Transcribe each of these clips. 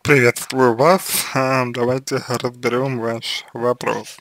Приветствую вас. Давайте разберем ваш вопрос.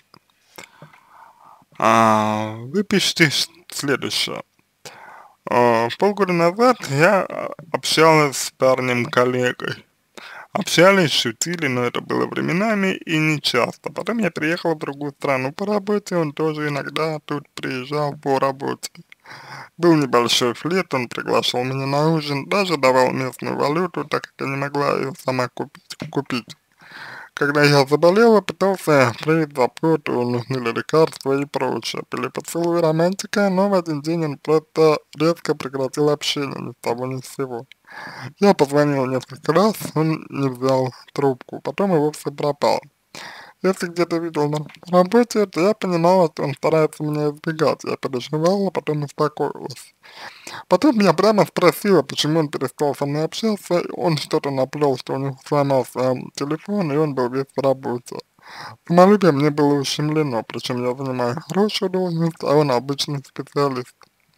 Вы пишете следующее. Полгода назад я общалась с парнем-коллегой. Общались, шутили, но это было временами и не часто. Потом я переехал в другую страну по работе, он тоже иногда тут приезжал по работе. Был небольшой флирт, он приглашал меня на ужин, даже давал местную валюту, так как я не могла ее сама купить. Когда я заболела, пытался проявить заботу, нужны ли лекарства и прочее. Были поцелуи, романтика, но в один день он просто резко прекратил общение, ни с того ни с сего. Я позвонил несколько раз, он не взял трубку, потом и вовсе пропал. Если где-то видел на работе, то я понимала, что он старается меня избегать. Я переживала, потом успокоилась. Потом меня прямо спросила, почему он перестал со мной общаться. Он что-то наплел, что у него сломался телефон, и он был весь в работе. Самолюбие мне было ущемлено, причем я занимаю хорошую должность, а он обычный специалист.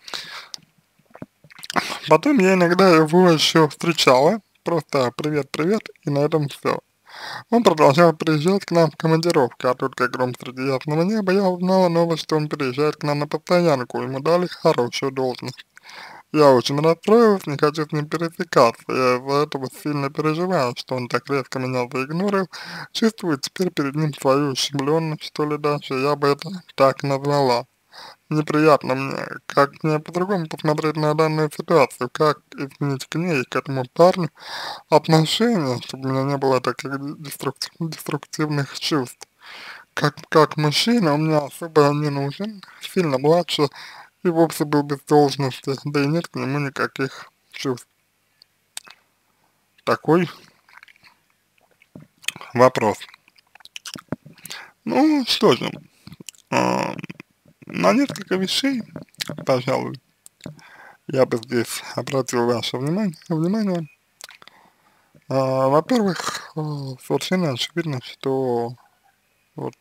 Потом я иногда его еще встречала, просто привет-привет, и на этом все. Он продолжал приезжать к нам в командировки, а тут, как гром среди ясного неба, я узнала новость, что он переезжает к нам на постоянку, ему дали хорошую должность. Я очень расстроилась, не хочу с ним пересекаться, я из-за этого сильно переживаю, что он так резко меня заигнорил, чувствую теперь перед ним свою ущемленность, что ли даже, я бы это так назвала. Неприятно мне, как мне по-другому посмотреть на данную ситуацию, как изменить к ней, к этому парню отношения, чтобы у меня не было таких деструктивных чувств. Как мужчина он мне особо не нужен, сильно младше и вовсе был без должности, да и нет к нему никаких чувств. Такой вопрос. Ну, что же, а, на несколько вещей, пожалуй, я бы здесь обратил ваше внимание. Во-первых, совершенно очевидно, что вот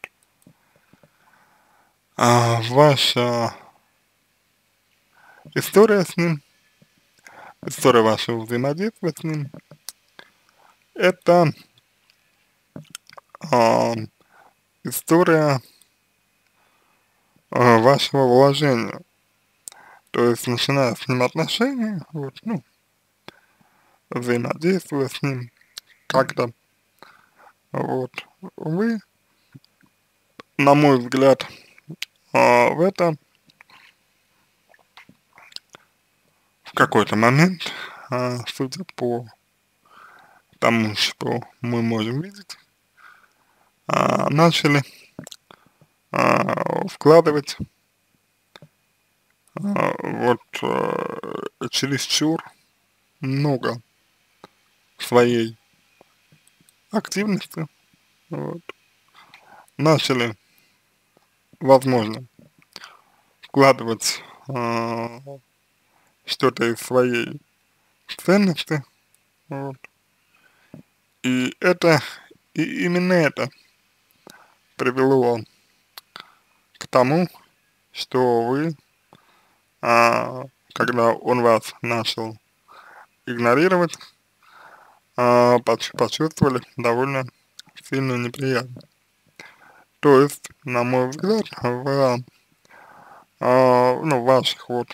ваша история с ним, история вашего взаимодействия с ним, это а, история вашего вложения. То есть, начиная с ним отношения, вот, ну, взаимодействуя с ним как-то, вот, вы, на мой взгляд, в это в какой-то момент, судя по тому, что мы можем видеть, начали вкладывать вот чересчур много своей активности, вот, начали, возможно, вкладывать что-то из своей ценности, вот, и это, и именно это привело к тому, что вы, когда он вас начал игнорировать, почувствовали довольно сильную неприятность. То есть, на мой взгляд, ну, в ваших вот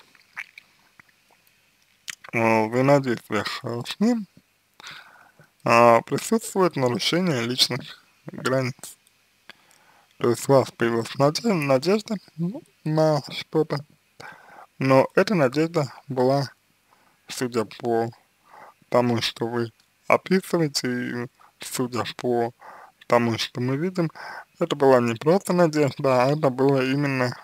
взаимодействиях с ним присутствует нарушение личных границ. То есть у вас появилась надежда, ну, на что-то, но эта надежда была, судя по тому, что вы описываете, и судя по тому, что мы видим, это была не просто надежда, а это было именно,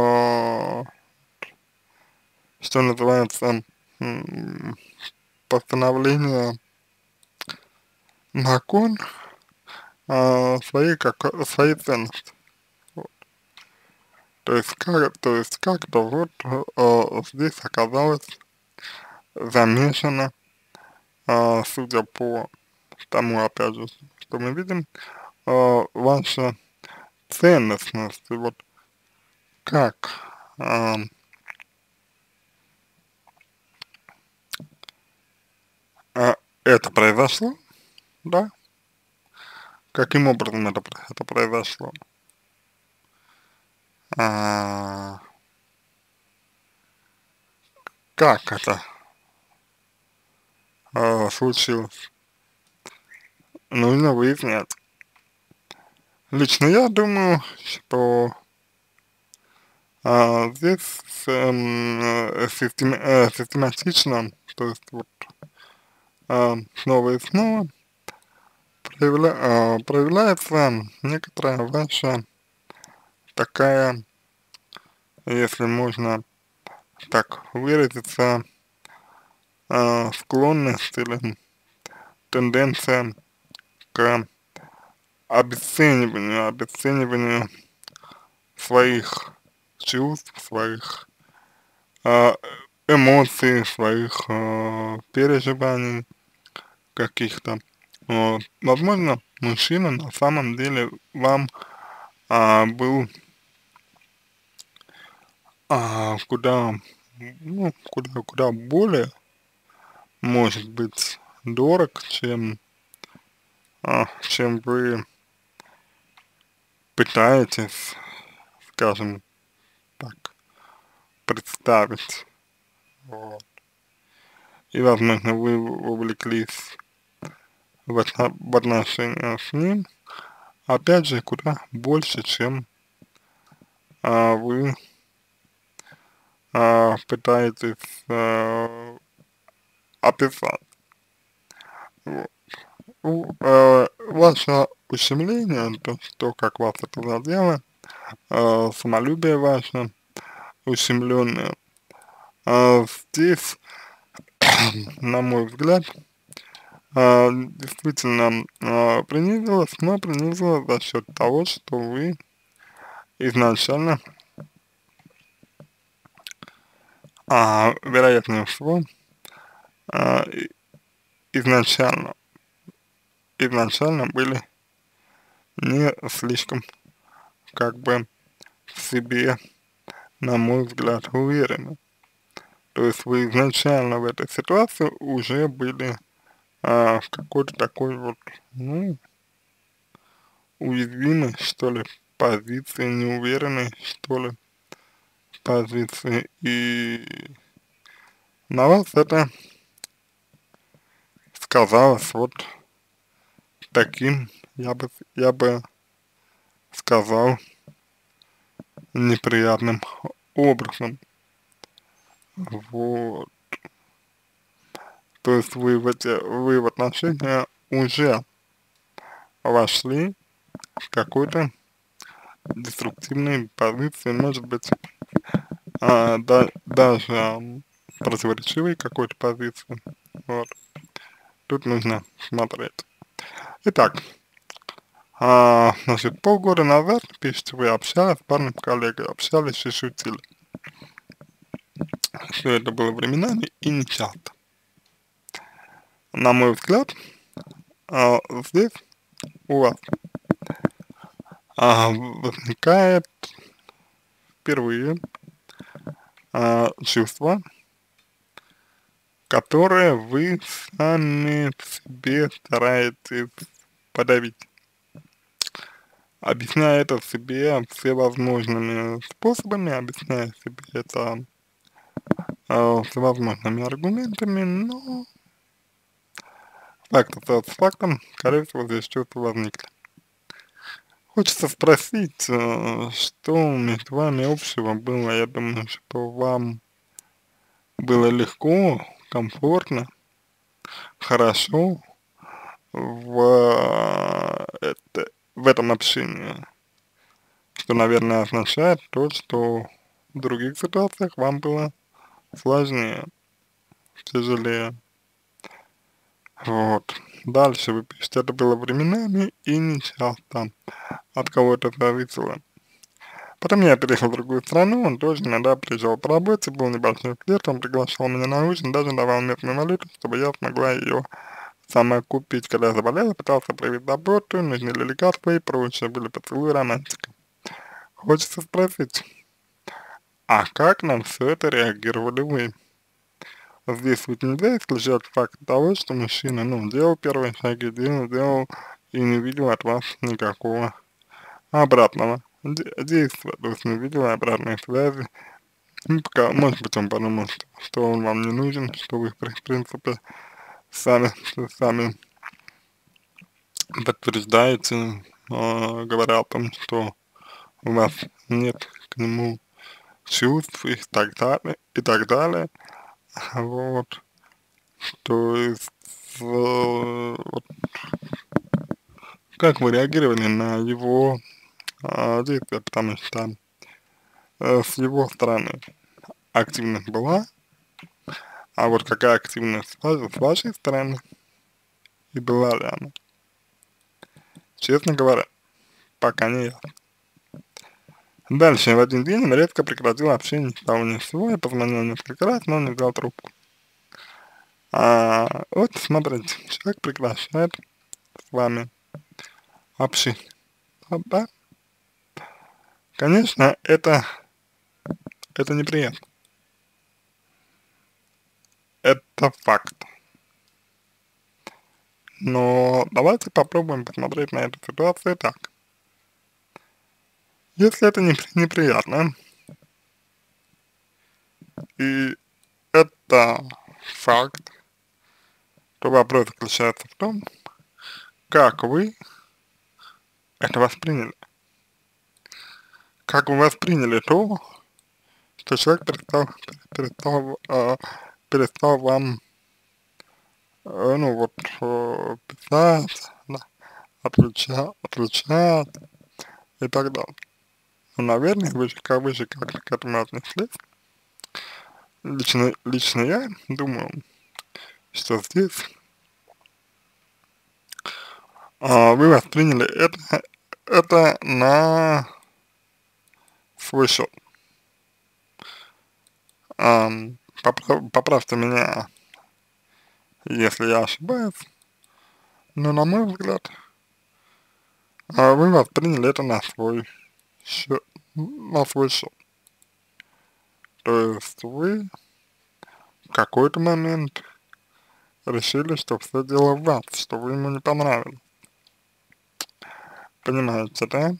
что называется, м, постановление на кон своей ценности. Вот. То есть как-то вот здесь оказалось замешано, судя по тому, опять же, что мы видим, ваша ценностность, и вот как а, это произошло, да, каким образом это произошло? А, как это случилось? Нужно выяснять. Лично я думаю, что здесь систематично, то есть вот снова и снова проявляется некоторая ваша такая, если можно так выразиться, склонность или тенденция к обесцениванию своих чувств, своих а, эмоций, своих переживаний каких-то. Вот. Возможно, мужчина на самом деле вам был куда, ну, куда более, может быть, дорог, чем вы пытаетесь, скажем так, представить. Вот. И, возможно, вы увлеклись в отношения с ним, опять же, куда больше, чем вы пытаетесь описать. Вот. Ваше ущемление, то, как вас это задело, самолюбие ваше ущемленное, здесь, на мой взгляд, действительно принизилось, но принизилось за счет того, что вы изначально, вероятнее всего, а, и- изначально, изначально были не слишком, как бы, в себе, на мой взгляд, уверены. То есть вы изначально в этой ситуации уже были в какой-то такой вот, ну, уязвимой, что ли, позиции, неуверенной, что ли, позиции. И на вас это сказалось вот таким, я бы сказал, неприятным образом. Вот. То есть вы в отношения уже вошли в какой-то деструктивной позиции, может быть, даже противоречивой какой-то позиции. Вот. Тут нужно смотреть. Итак, значит, полгода назад, пишите, вы общались с парнем коллегой, общались и шутили. Все это было временами и не часто. На мой взгляд, здесь у вас возникает впервые чувство, которое вы сами в себе стараетесь подавить, объясняя это себе всевозможными способами, объясняя себе это всевозможными аргументами, но факт остается фактом, скорее всего, здесь чувства возникли. Хочется спросить, что между вами общего было. Я думаю, что вам было легко, комфортно, хорошо в этом общении, что, наверное, означает то, что в других ситуациях вам было сложнее, тяжелее. Вот. Дальше вы пишете, это было временами и не часто, от кого это зависело. Потом я переехал в другую страну, он тоже иногда приезжал по работе, был небольшой флирт, он приглашал меня на ужин, даже давал местную валюту, чтобы я смогла ее сама купить. Когда я заболела, пытался проявить заботу, нужны ли лекарства и прочее, были поцелуи, романтика. Хочется спросить, а как на все это реагировали вы? Здесь ведь нельзя исключать факт того, что мужчина, ну, делал первые шаги, делал и не видел от вас никакого обратного действия, то есть не видел обратной связи. Ну, пока, может быть, он подумал, что он вам не нужен, что вы, в принципе, сами подтверждаете, говоря о том, что у вас нет к нему чувств и так далее, вот, то есть, вот, как вы реагировали на его действия, потому что с его стороны активность была, а вот какая активность с вашей стороны и была ли она, честно говоря, пока не ясно. Дальше, в один день он резко прекратил общение с того ни с сего, я позвонил несколько раз, но он не взял трубку. Вот, смотрите, человек прекращает с вами общение. Вот, да, конечно, это неприятно. Это факт. Но давайте попробуем посмотреть на эту ситуацию так. Если это неприятно, и это факт, то вопрос заключается в том, как вы это восприняли. Как вы восприняли то, что человек перестал вам, ну вот, писать, да, отвечать и так далее. Ну, наверное, вы же как-то к этому отнеслись. Лично я думаю, что здесь вы восприняли это на свой счет. Поправьте меня, если я ошибаюсь, но на мой взгляд, вы восприняли это счет, на свой счет. То есть вы в какой-то момент решили, что все дело в вас, что вы ему не понравились. Понимаете, да?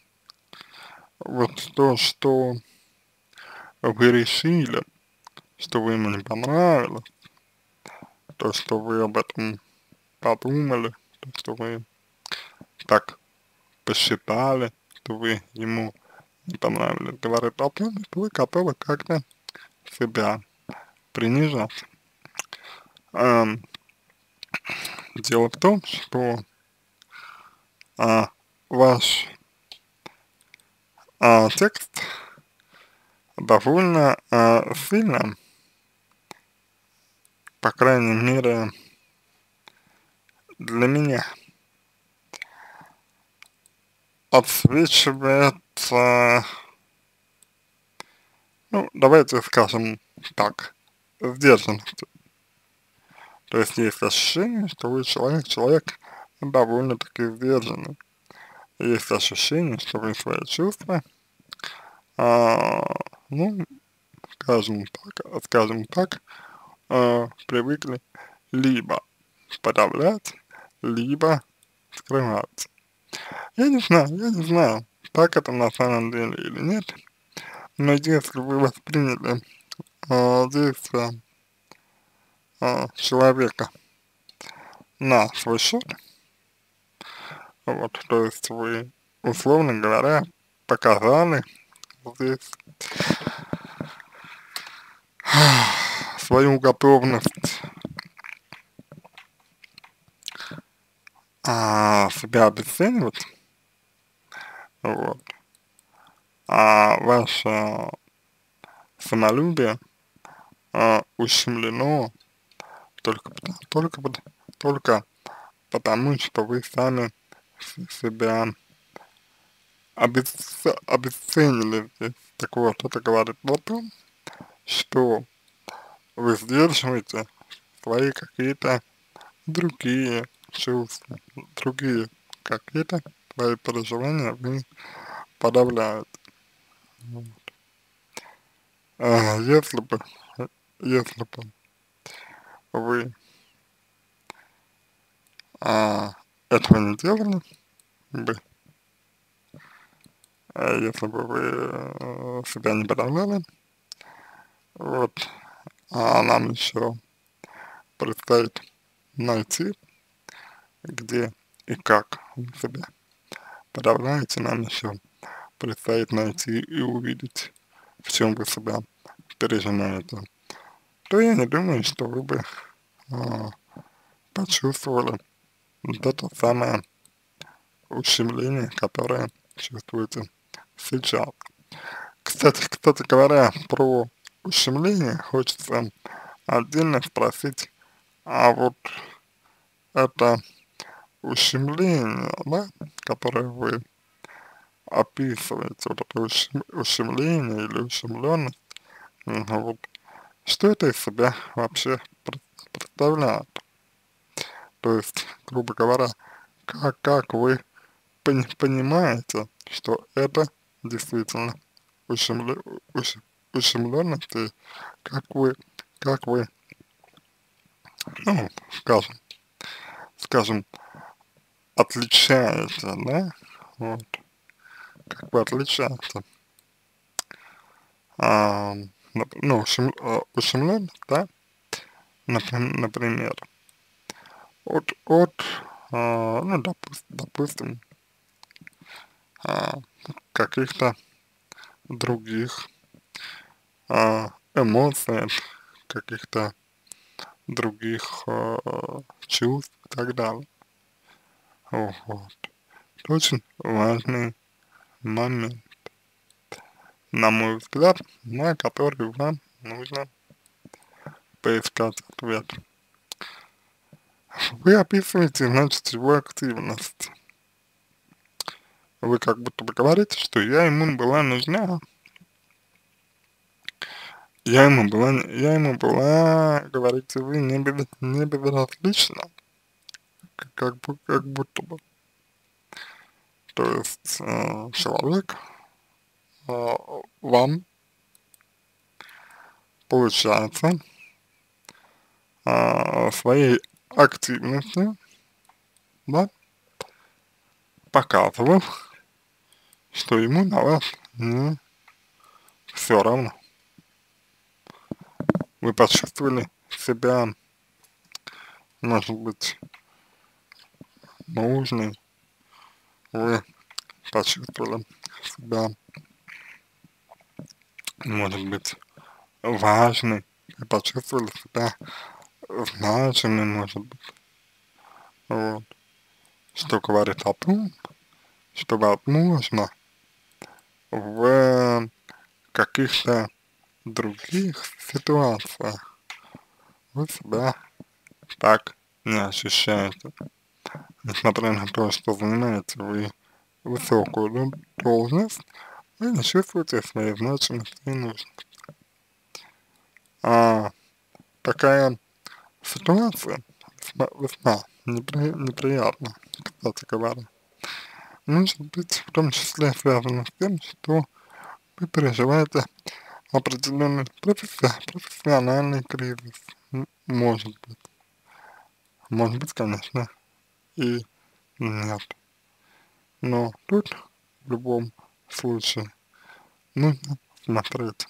Вот то, что вы решили, что вы ему не понравилось, то, что вы об этом подумали, то, что вы так посчитали, что вы ему не понравились, говорит о том, что вы готовы как-то себя принижать. Ам, Дело в том, что а, ваш текст довольно сильно, по крайней мере, для меня отсвечивает, ну, давайте скажем так, сдержанностью. То есть есть ощущение, что вы человек довольно-таки сдержанный. Есть ощущение, что вы свои чувства, а, ну, скажем так, привыкли либо подавлять, либо скрывать. Я не знаю, так это на самом деле или нет, но если вы восприняли действия человека на свой счет, вот, то есть вы, условно говоря, показали здесь свою готовность себя обесценивать, вот, ваше самолюбие ущемлено только, только потому, что вы сами себя обесценили здесь. Так вот, это говорит о том, что вы сдерживаете свои какие-то другие чувства, другие какие-то свои переживания вы подавляете. Вот. А если бы вы этого не делали бы, если бы вы себя не подавляли, вот, а нам еще предстоит найти, где и как вы себя подавляете, нам еще предстоит найти и увидеть, в чем вы себя пережимаете, то я не думаю, что вы бы а, почувствовали вот это самое ущемление, которое чувствуете сейчас. Кстати говоря, про ущемление хочется отдельно спросить, а вот это ущемление, да, которое вы описываете, вот это ущемление или ущемленность, вот, что это из себя вообще представляет? То есть, грубо говоря, как вы понимаете, что это действительно ущемле, ущемленность, и как вы, как вы, ну, скажем, отличаете, да, вот, как вы отличаете, ну, ущемленность, да, например, от ну, допустим, а, каких-то других эмоций, каких-то других чувств и так далее. Вот. Это очень важный момент, на мой взгляд, на который вам нужно поискать ответ. Вы описываете, значит, его активность. Вы как будто бы говорите, что я ему была нужна, я ему была, говорите вы, не безразлична, как будто бы. То есть человек вам, получается, своей активностью, да, показывал, что ему на вас не все равно. Вы почувствовали себя, может быть, нужной, вы почувствовали себя, может быть, важной, вы почувствовали себя значимой, может быть, вот, что говорит о том, что, возможно, в каких-то других ситуациях вы себя так не ощущаете, несмотря на то, что занимаете вы высокую должность, вы не чувствуете своей значимости и нужности. А такая ситуация весьма неприятна, кстати говоря. Может быть, в том числе связано с тем, что вы переживаете определенный профессиональный кризис. Может быть. Может быть, конечно, и нет. Но тут в любом случае нужно смотреть,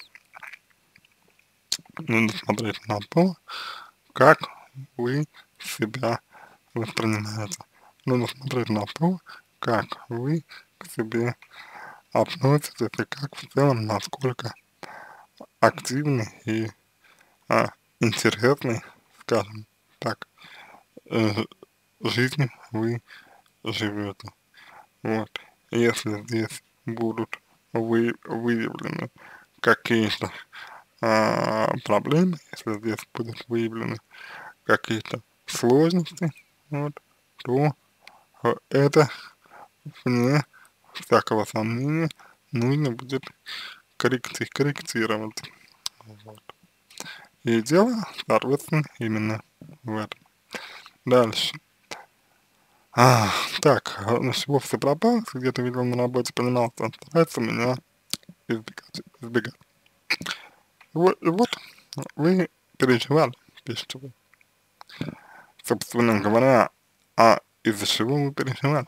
нужно смотреть на то, как вы себя воспринимаете. Нужно смотреть на то, как вы к себе относитесь и как в целом, насколько активный и интересный, скажем так, э, жизнь вы живете. Вот. Если здесь будут выявлены какие-то проблемы, если здесь будут выявлены какие-то сложности, вот, то это, вне всякого сомнения, нужно будет корректировать. Вот. И дело, соответственно, именно в этом. Дальше. А, так, ну с чего все пропало, где-то видел на работе, понимал, что он старается меня избегать. И вот вы переживали, пишите вы, собственно говоря, о из-за чего вы переживали.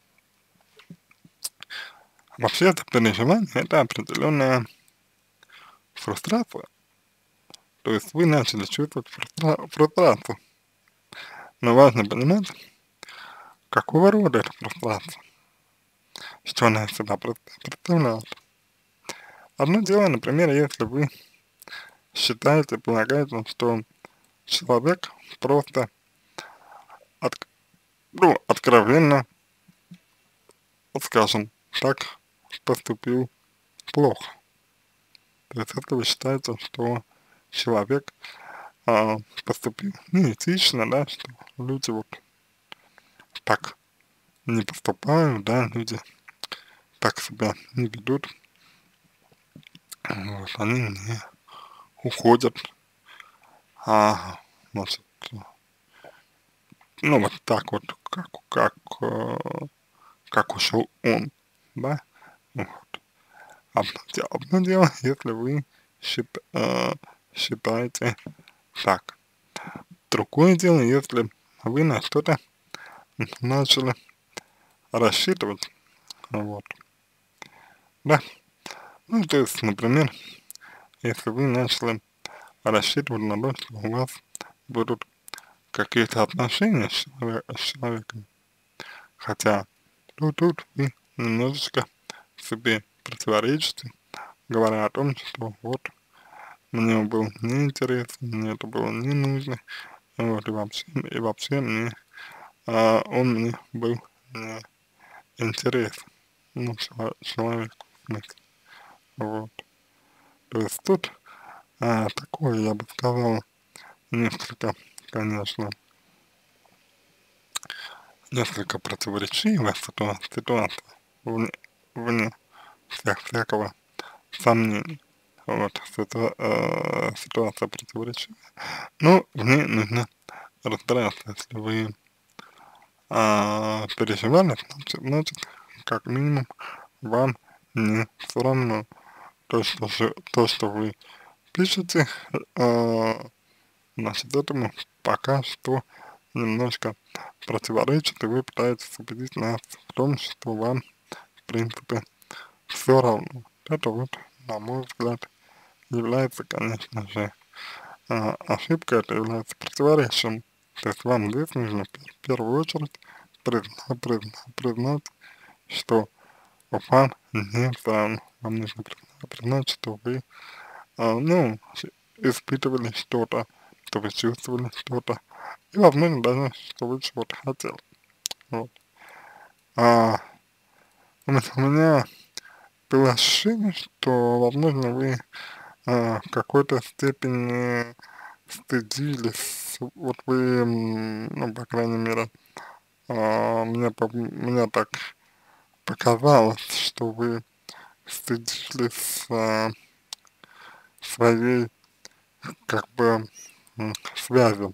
Вообще это переживание, это определенная фрустрация. То есть вы начали чувствовать фрустрацию. Но важно понимать, какого рода эта фрустрация, что она из себя представляет. Одно дело, например, если вы считаете, полагаете, что человек просто от, ну, откровенно, вот скажем так, поступил плохо. То есть если вы считаете, что человек поступил неэтично, да, что люди вот так не поступают, да, люди так себя не ведут, вот, они не уходят, а, значит, ну вот так вот, как ушел он, да, вот. Одно дело, если вы считаете так. Другое дело, если вы на что-то начали рассчитывать, вот, да. Ну, то есть, например, если вы начали рассчитывать на то, что у вас будут какие-то отношения с человеком, хотя тут вы немножечко себе противоречите, говоря о том, что вот мне он был неинтересен, мне это было не нужно, вот, и вообще мне, он мне был не интересен, ну, человек, в смысле, вот. То есть тут, такое, я бы сказал, несколько, конечно, несколько противоречивая ситуация вне, вне всякого сомнений. Вот, ситуация противоречивая. Но в ней нужно разбираться, если вы переживали, значит, как минимум, вам не все равно то, что вы пишете, значит, этому пока что немножко противоречит, и вы пытаетесь убедить нас в том, что вам, в принципе, все равно. Это вот, на мой взгляд, является, конечно же, ошибкой, это является противоречием. То есть вам здесь нужно в первую очередь признать, что вам не все равно. Вам нужно признать, что вы, ну, испытывали что-то, что вы чувствовали что-то, и, возможно, даже, что вы чего-то хотели. Вот. А у меня было ощущение, что, возможно, вы в какой-то степени стыдились, вот вы, ну, по крайней мере, мне так показалось, что вы стыдились своей, как бы, связи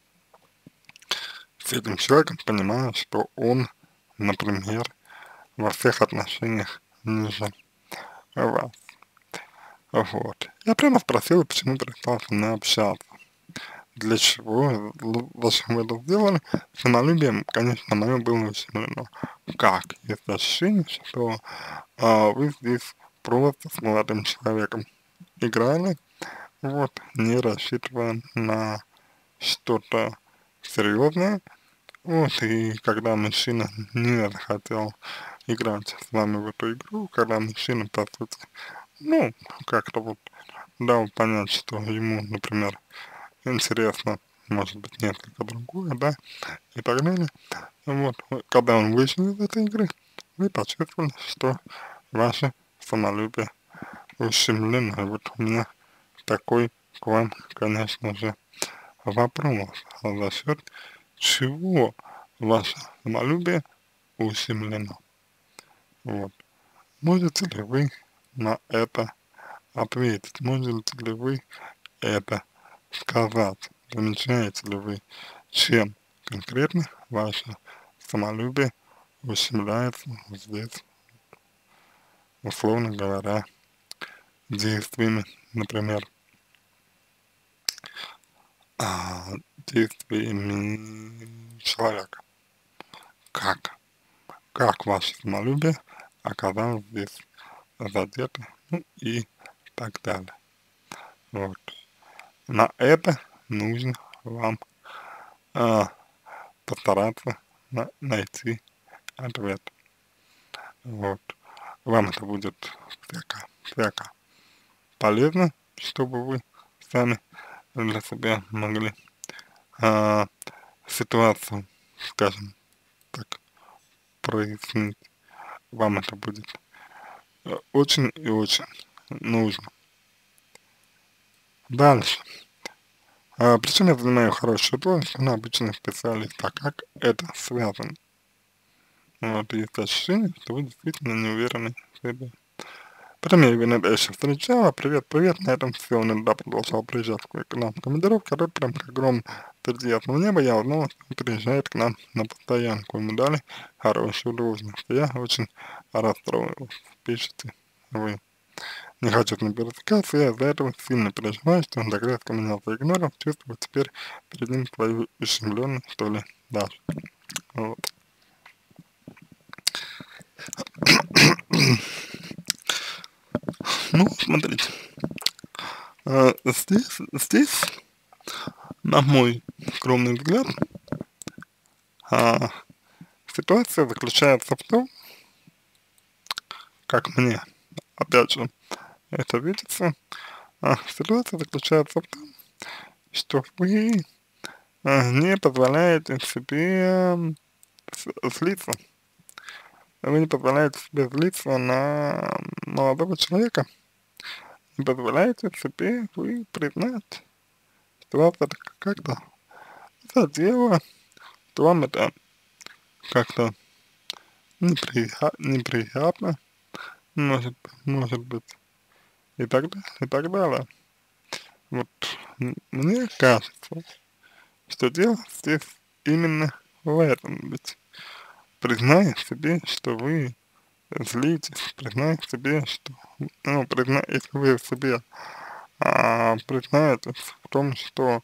с этим человеком, понимая, что он, например, во всех отношениях ниже вас. Вот. Я прямо спросил, почему перестал со мной общаться. Для чего? Зачем вы это сделали? Самолюбием, конечно, мое было ущемлено. Как? Есть ощущение, что вы здесь просто с молодым человеком играли, вот, не рассчитывая на что-то серьезное, вот, и когда мужчина не захотел играть с вами в эту игру, когда мужчина, по сути, ну, как-то вот дал понять, что ему, например, интересно, может быть, несколько другое, да, и так далее. Вот, когда он вышел из этой игры, вы почувствовали, что ваше самолюбие ущемлено. И вот у меня такой к вам, конечно же, вопрос. А за счет чего ваше самолюбие ущемлено? Вот. Можете ли вы на это ответить? Можете ли вы это сказать? Замечаете ли вы, чем конкретно ваше самолюбие ущемляется здесь, условно говоря, действиями, например, а, действиями человека. как, как ваше самолюбие оказалось здесь задето, ну и так далее. Вот. На это нужно вам а, постараться найти ответ. Вот. Вам это будет всяко полезно, чтобы вы сами для себя могли а, ситуацию, скажем так, прояснить. Вам это будет очень и очень нужно. Дальше. Причем я занимаю хорошую должность на обычный специалист, а как это связано? Вот, есть ощущение, что вы действительно не уверены в себе. Потом я его иногда еще встречала, привет, на этом все, он иногда продолжал приезжать к нам в командировку, а тут прям как гром среди ясного неба я узнала, что он приезжает к нам на постоянку, ему дали хорошую должность. Я очень расстроилась, пишите вы. Не хочу с ним пересекаться, я из-за этого сильно переживаю, что он так резко меня проигнорил, чувствую теперь перед ним свою ущемленность, что ли, даже. Вот. Ну, смотрите, здесь, на мой скромный взгляд, а, ситуация заключается в том, как мне, опять же, это видится, ситуация заключается в том, что вы не позволяете себе злиться. Вы не позволяете себе злиться на молодого человека, не позволяете себе вы признать, что вас это как-то задело, что вам это как-то неприятно, может быть, и так далее. Вот мне кажется, что дело здесь именно в этом, ведь признай себе, что вы злитесь, признай себе, что, ну, если вы себе признаетесь в том, что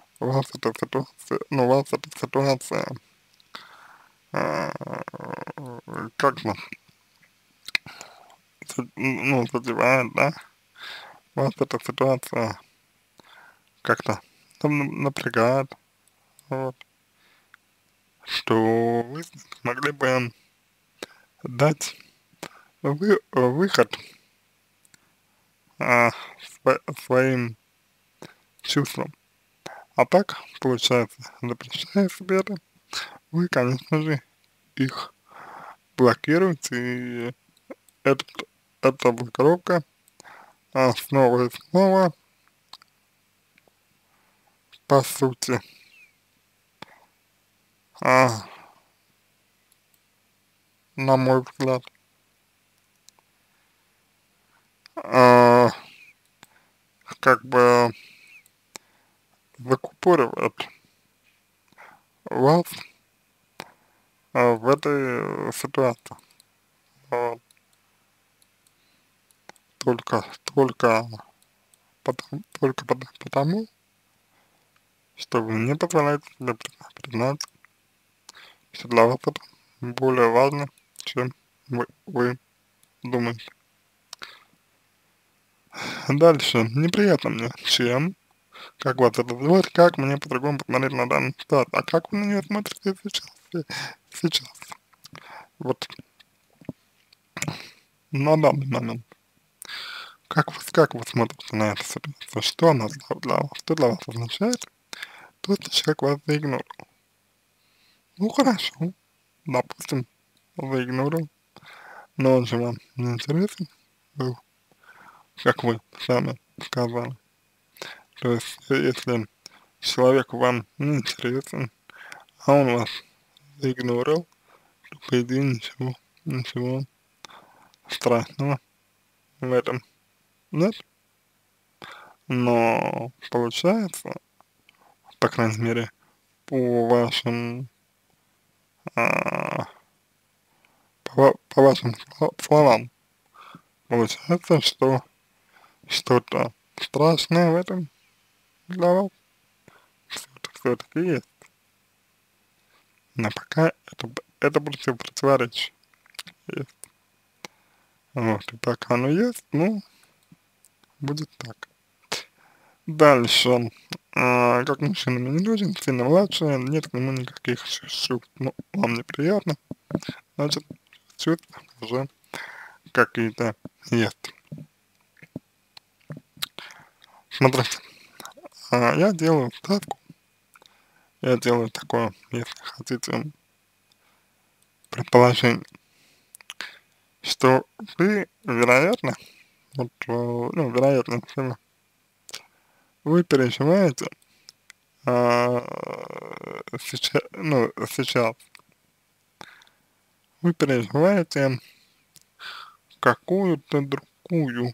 вас эта ситуация, а, как бы, ну, задевает, да, вас эта ситуация как-то напрягает, вот, что вы могли бы дать выход а, своим чувствам. А так, получается, запрещая себе это, вы, конечно же, их блокируете, и этот, эта блокировка снова и снова, по сути, а, на мой взгляд, а, как бы закупоривает вас в этой ситуации. Вот. Только потому, что вы не позволяете себе признать, что для вас это более важно, чем вы думаете. Дальше. Неприятно мне, чем, как вас это зовут, как мне по-другому посмотреть на данную ситуацию. А как вы на нее смотрите сейчас? Вот на данный момент. Как вы смотрите на эту ситуацию? Что она для вас? Что для вас означает? Тот человек вас заигнорил. Ну хорошо, допустим, заигнорил, но он же вам не интересен был, как вы сами сказали. То есть, если человек вам не интересен, а он вас заигнорил, то по идее ничего страшного в этом нет. Но получается, по крайней мере, по вашим, а, по вашим словам, получается, что что-то страшное в этом для вас все-таки есть. Но пока это противоречие. Есть. Вот, и пока оно есть, ну, будет так. Дальше. Как мужчина мне не нужен, сильно младше, нет к нему никаких чувств. Ну, вам неприятно, значит, чувства уже какие-то есть. Смотрите, я делаю ставку, я делаю такое, если хотите, предположение, что вы, вероятно, вот, ну, вероятно, всего, вы переживаете сейчас вы переживаете какую-то другую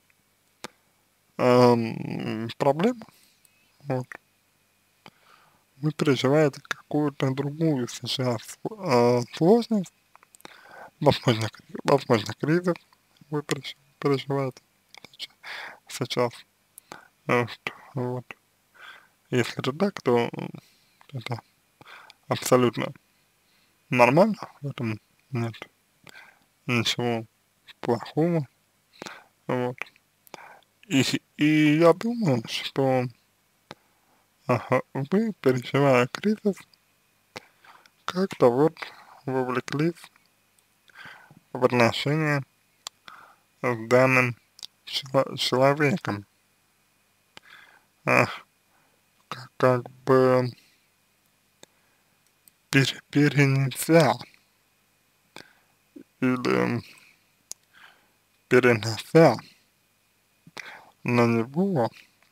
проблему, вот, вы переживаете какую-то другую сейчас сложность, возможно кризис вы переживаете сейчас, вот. Если это так, то это абсолютно нормально, в этом нет ничего плохого, вот. И я думаю, что вы, переживая кризис, как-то вот вовлеклись в отношения с данным человеком, а, как бы перенеся или перенося на него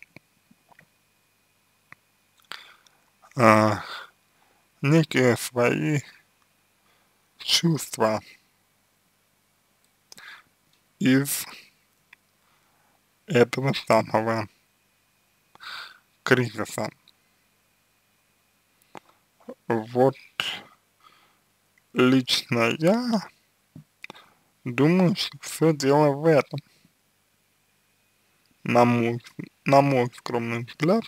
а, некие свои чувства из этого самого кризиса. Вот лично я думаю, что все дело в этом. На мой, на мой скромный взгляд,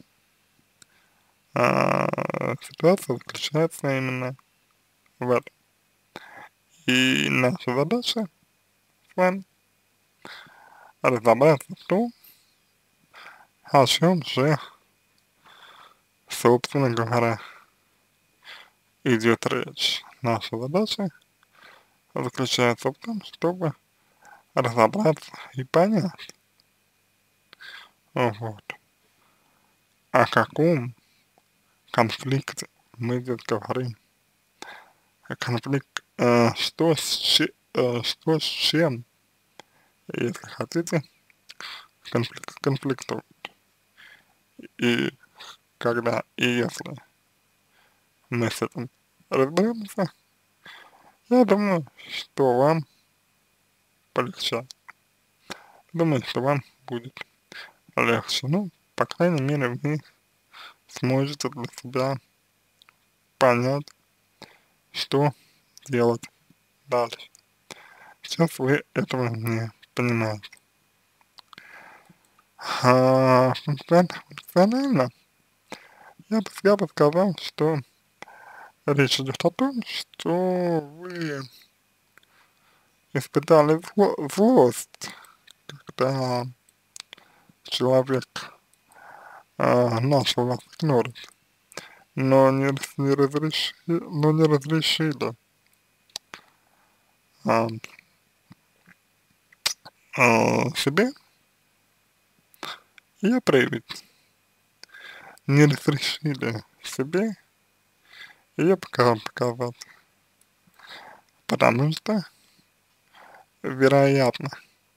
ситуация заключается именно в этом. И наша задача с вами разобраться в том, о чем же, собственно говоря, идет речь. Наша задача заключается в том, чтобы разобраться и понять, вот, о каком конфликте мы здесь говорим. Конфликт, что с чем, если хотите, конфликтует. И когда и если мы с этим разберемся, я думаю, что вам полегчает. Думаю, что вам будет легче. Ну, по крайней мере, вы сможете для себя понять, что делать дальше. Сейчас вы этого не понимаете. Функционально я бы сказал, что речь идет о том, что вы испытали злость, когда человек начал вас игнорить, но не разрешили а, себе ее проявить, не разрешили себе ее показать, потому что, вероятно,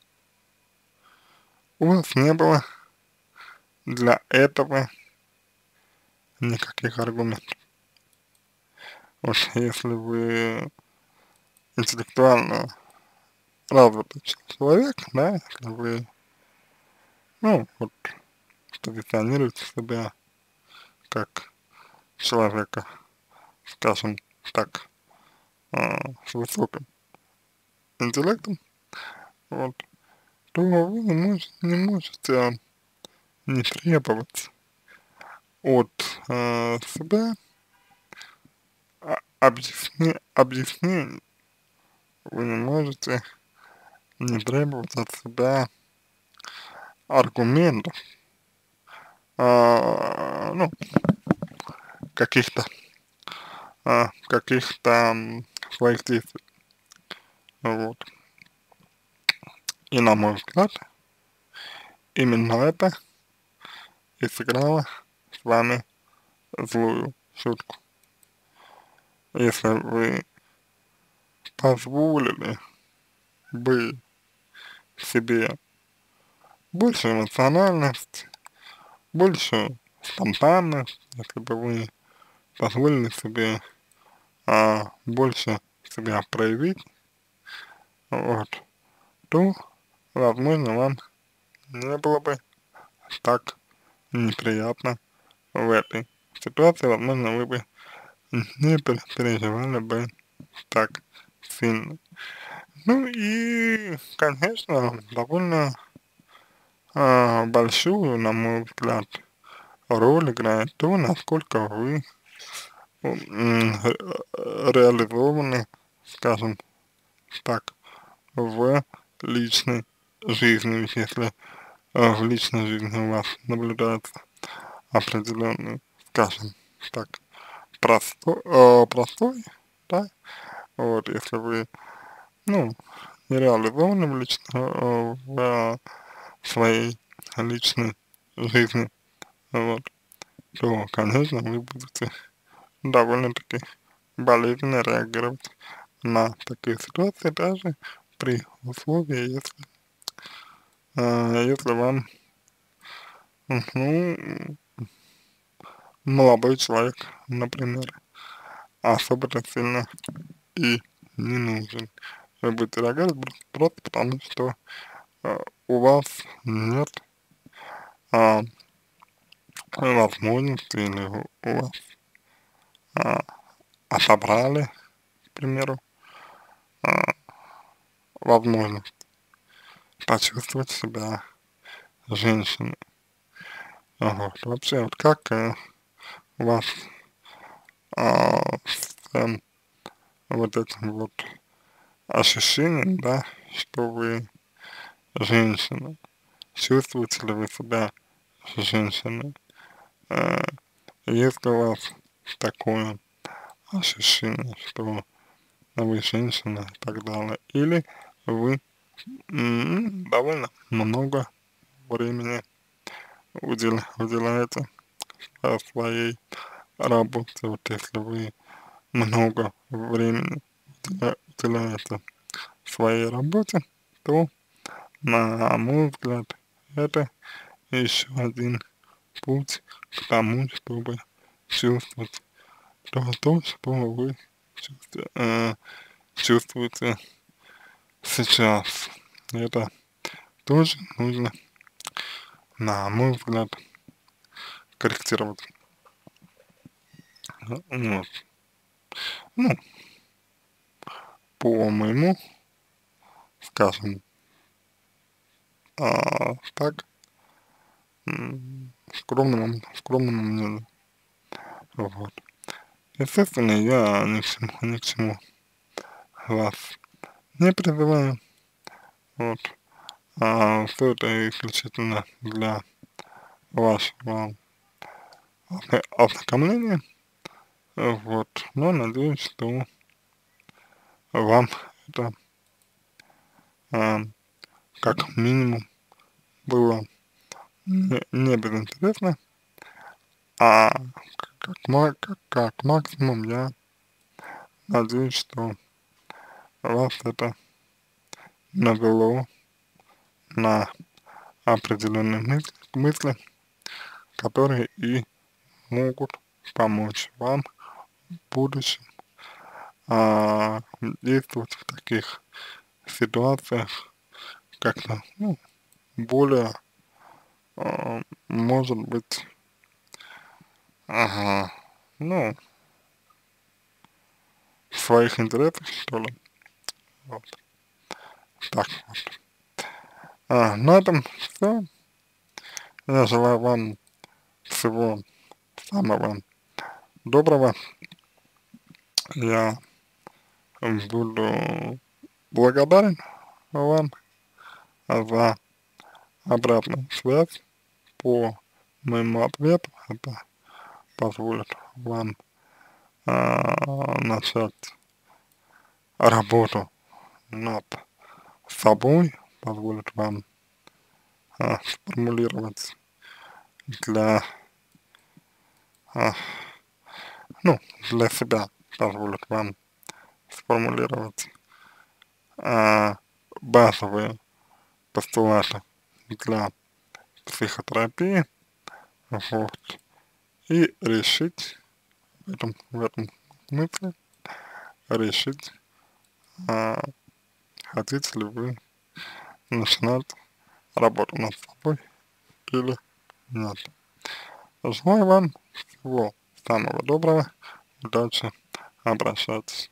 у вас не было для этого никаких аргументов. Вот если вы интеллектуально развитый человек, да, если вы, ну, вот, позиционируете себя как человека, скажем так, с высоким интеллектом, вот, то вы не можете не требовать от себя объяснений вы не можете не требовать от себя аргументов, ну, каких-то, своих действий, вот. И на мой взгляд, именно это и сыграло с вами злую шутку. Если вы позволили бы себе больше эмоциональности, больше спонтанность, если бы вы позволили себе больше себя проявить, вот, то, возможно, вам не было бы так неприятно в этой ситуации, возможно, вы бы не переживали бы так сильно. Ну и, конечно, довольно большую, на мой взгляд, роль играет то, насколько вы реализованы, скажем так, в личной жизни, ведь если в личной жизни у вас наблюдается определенный, скажем так, простой, да, вот, если вы, ну, не реализованы в своей личной жизни, вот, то, конечно, вы будете довольно-таки болезненно реагировать на такие ситуации, даже при условии, если вам, ну, молодой человек, например, особо-то сильно и не нужен. Вы будете реагировать просто потому, что у вас нет а, возможности или у вас а, отобрали, к примеру, а, возможность почувствовать себя женщиной. Вот. Вообще, вот как у вас с вот этим вот ощущением, да, что вы женщина, чувствуете ли вы себя женщиной? Э, Есть ли у вас такое ощущение, что вы женщина и так далее? Или вы довольно много времени уделяете своей работе? Вот если вы много времени уделяете своей работе, то, на мой взгляд, это еще один путь к тому, чтобы чувствовать то, что вы чувствуете сейчас. Это тоже нужно, на мой взгляд, корректировать. Вот. Ну, по моему, скажем, так, скромному мнению. Вот. Естественно, я ни к чему вас не призываю. Вот. Все это исключительно для вашего ознакомления. Вот. Но надеюсь, что вам это а, как минимум было не безинтересно, а как максимум я надеюсь, что вас это навело на определенные мысли, которые и могут помочь вам в будущем действовать в таких ситуациях как-то, ну, более, может быть, ну, в своих интересах, что ли. Вот. Так вот. На этом все. Я желаю вам всего самого доброго. я буду благодарен вам за обратную связь по моему ответу. Это позволит вам начать работу над собой, позволит вам сформулировать для, а, ну, для себя, позволит вам сформулировать а, базовые постулаты для психотерапии, вот, и решить в этом смысле, решить, а, хотите ли вы начинать работу над собой или нет. Желаю вам всего самого доброго, удачи, обращайтесь.